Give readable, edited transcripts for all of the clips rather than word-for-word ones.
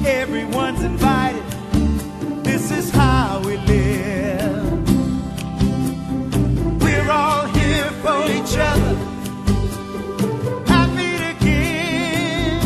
Everyone's invited. This is how we live. We're all here for each other. Happy to give.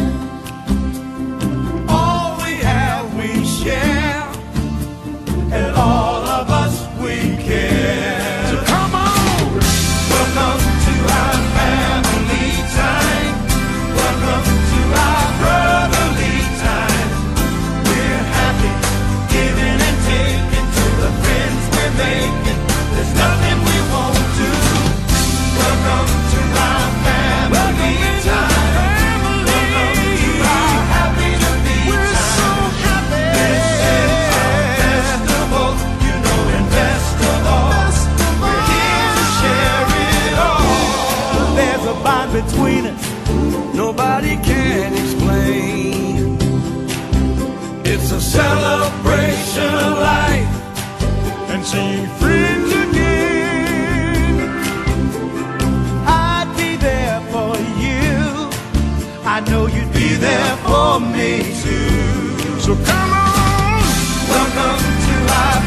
All we have we share, and all of us we care. So come on, welcome to our family time. Welcome to our brotherly time. We're happy, giving and taking to the friends we're making. There's nothing we won't do. Welcome to our family time. Welcome to our happy to be time. We're so happy. This is our festival, you know, and best of all, we're here to share it all. There's a bond between us nobody can explain. It's a celebration of life and seeing friends again. I'd be there for you. I know you'd be there for me too. So come on, welcome to our